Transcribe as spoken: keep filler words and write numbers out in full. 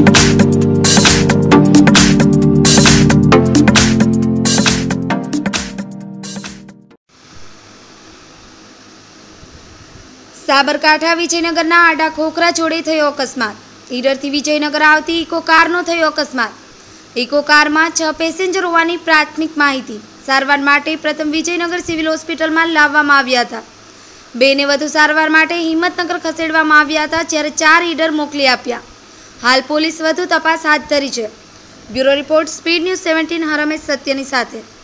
સાબરકાંઠા વિજયનગરના આડા ખોખરા જોડે થયો અકસ્માત। ઈડરથી વિજયનગર આવતી ઇકો કારનો થયો અકસ્માત। ઇકો કારમાં છ પેસેન્જર હોવાની પ્રાથમિક માહિતી। સારવાર માટે પ્રથમ વિજયનગર સિવિલ હોસ્પિટલમાં લાવવામાં આવ્યા હતા। બેને વધુ સારવાર માટે હિંમતનગર ખસેડવામાં આવ્યા હતા, જ્યારે ચાર ઈડર મોકલી આપ્યા। હાલ પોલીસ વધુ તપાસ હાથ ધરી છે। Bureau report, speed news seventeen, હરમેશ સત્યની સાથે।